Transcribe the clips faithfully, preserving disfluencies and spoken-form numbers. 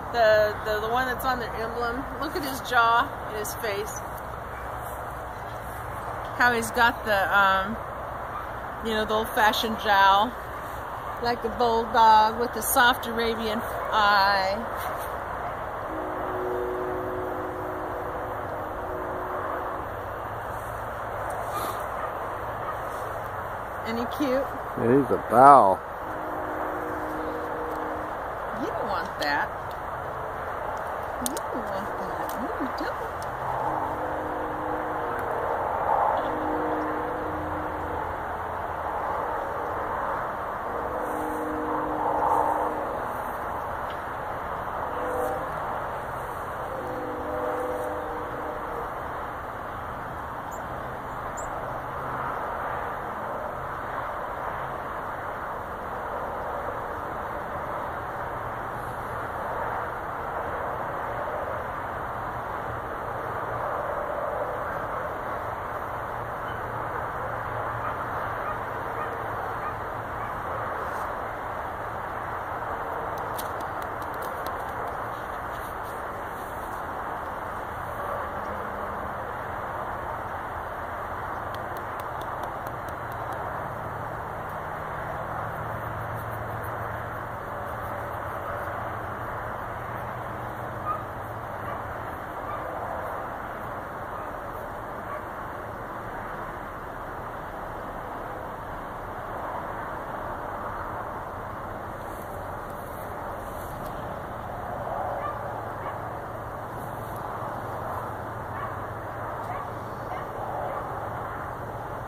The, the, the one that's on their emblem. Look at his jaw and his face. How he's got the, um, you know, the old-fashioned jowl. Like a bulldog with a soft Arabian eye. Ain't he cute? Yeah, he's a bow. You don't want that. You don't want that. No, you don't.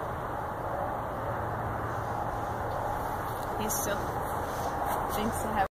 He still thinks to have